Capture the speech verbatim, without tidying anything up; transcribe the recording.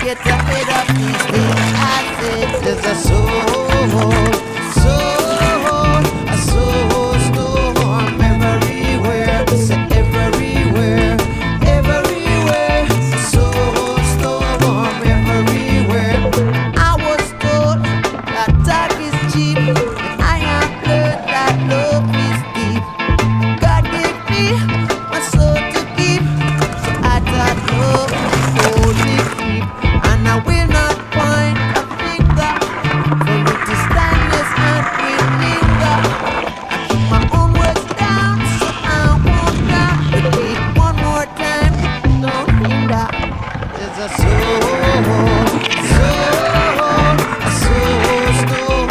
get ahead of these things. I said there's a soul, soul, a soul storm everywhere. It's everywhere, everywhere. Soul storm everywhere. I was told that talk is cheap. I have learned that love is deep. God gave me my soul to keep, so I thought love is only keep. And I will not point a finger, for it is timeless and will linger. I keep my own words down, so I won't not repeat one more time. Don't hinder. There's a soul, soul, a soul storm